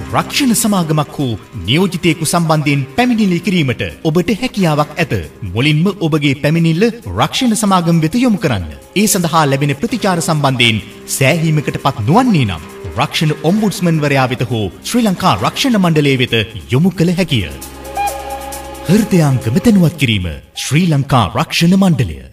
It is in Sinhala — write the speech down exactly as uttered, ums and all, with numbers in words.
රක්ෂණ සමාගමක් හෝ නියෝජිතයෙකු සම්බන්ධයෙන් පැමිණිලි කිරීමට ඔබට හැකියාවක් ඇත. මුලින්ම ඔබගේ පැමිණිල්ල රක්ෂණ සමාගම වෙත යොමු කරන්න. ඒ සඳහා ලැබෙන ප්‍රතිචාර සම්බන්ධයෙන් සෑහීමකට පත් නොවන්නේ නම් රක්ෂණ ඔම්බුඩ්ස්මන්වරයා වෙත හෝ ශ්‍රී ලංකා රක්ෂණ මණ්ඩලය වෙත යොමු කළ හැකිය. හෘදයාංගම දැනුවත් කිරීම ශ්‍රී ලංකා රක්ෂණ මණ්ඩලය.